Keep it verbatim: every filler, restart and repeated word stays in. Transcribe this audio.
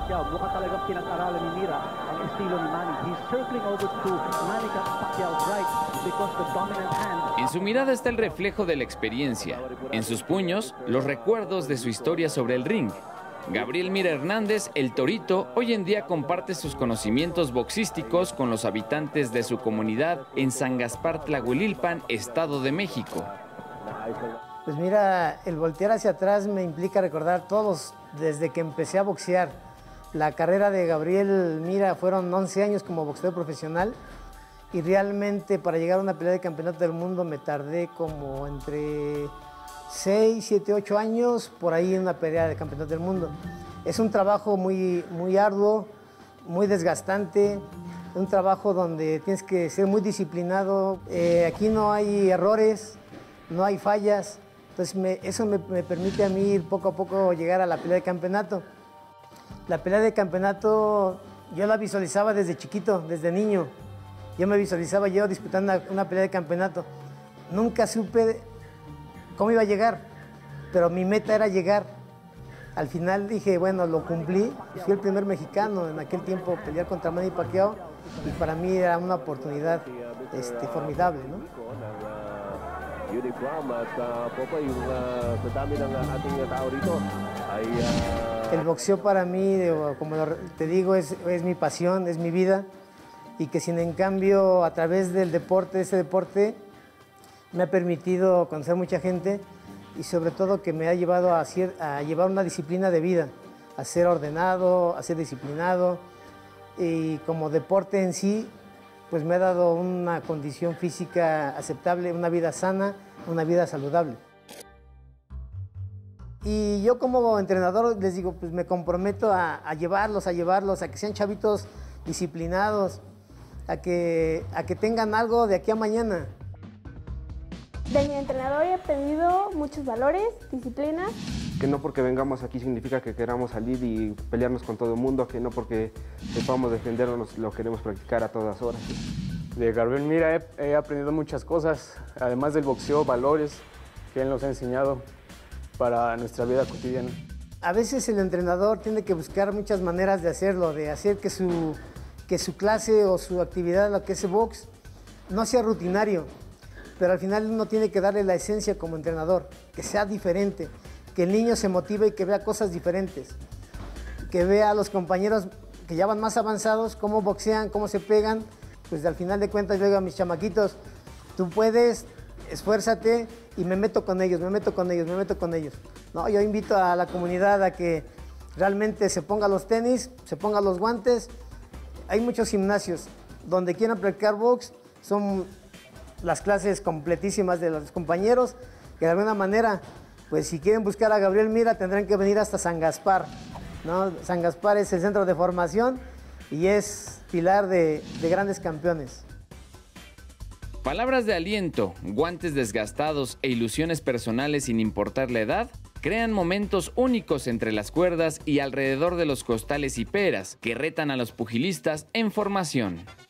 Pacquiao. Mukhang talagang pinag-aralan ni Mira ang estilo ni Manny. He's circling over to Manny Pacquiao's right because the dominant hand. En su mirada está el reflejo de la experiencia. En sus puños, los recuerdos de su historia sobre el ring. Gabriel Mira Hernández, el Torito, hoy en día comparte sus conocimientos boxísticos con los habitantes de su comunidad en San Gaspar Tlahuelilpan, Estado de México. Pues mira, el voltear hacia atrás me implica recordar todos, desde que empecé a boxear. La carrera de Gabriel Mira fueron once años como boxeador profesional y realmente para llegar a una pelea de campeonato del mundo me tardé como entre seis, siete, ocho años por ahí en una pelea de campeonato del mundo. Es un trabajo muy, muy arduo, muy desgastante, un trabajo donde tienes que ser muy disciplinado. Eh, aquí no hay errores, no hay fallas, entonces me, eso me, me permite a mí ir poco a poco llegar a la pelea de campeonato. La pelea de campeonato yo la visualizaba desde chiquito, desde niño. Yo me visualizaba yo disputando una, una pelea de campeonato. Nunca supe cómo iba a llegar, pero mi meta era llegar. Al final dije, bueno, lo cumplí. Fui el primer mexicano en aquel tiempo pelear contra Manny Pacquiao y para mí era una oportunidad este, formidable, ¿no? El boxeo para mí, como te digo, es, es mi pasión, es mi vida y que sin en cambio a través del deporte, ese deporte, me ha permitido conocer mucha gente y sobre todo que me ha llevado a, a llevar una disciplina de vida, a ser ordenado, a ser disciplinado y como deporte en sí, pues me ha dado una condición física aceptable, una vida sana, una vida saludable. Y yo como entrenador les digo, pues me comprometo a, a llevarlos, a llevarlos, a que sean chavitos disciplinados, a que, a que tengan algo de aquí a mañana. De mi entrenador he aprendido muchos valores, disciplina. Que no porque vengamos aquí significa que queramos salir y pelearnos con todo el mundo, que no porque sepamos defendernos lo queremos practicar a todas horas. De Gabriel Mira he, he aprendido muchas cosas, además del boxeo, valores que él nos ha enseñado para nuestra vida cotidiana. A veces el entrenador tiene que buscar muchas maneras de hacerlo, de hacer que su, que su clase o su actividad, lo que es el box, no sea rutinario. Pero al final uno tiene que darle la esencia como entrenador, que sea diferente, que el niño se motive y que vea cosas diferentes, que vea a los compañeros que ya van más avanzados, cómo boxean, cómo se pegan, pues al final de cuentas yo digo a mis chamaquitos, tú puedes, esfuérzate y me meto con ellos, me meto con ellos, me meto con ellos. No, yo invito a la comunidad a que realmente se ponga los tenis, se ponga los guantes. Hay muchos gimnasios donde quieran practicar box, son las clases completísimas de los compañeros, que de alguna manera, pues si quieren buscar a Gabriel Mira tendrán que venir hasta San Gaspar, ¿no? San Gaspar es el centro de formación y es pilar de, de grandes campeones. Palabras de aliento, guantes desgastados e ilusiones personales sin importar la edad, crean momentos únicos entre las cuerdas y alrededor de los costales y peras que retan a los pugilistas en formación.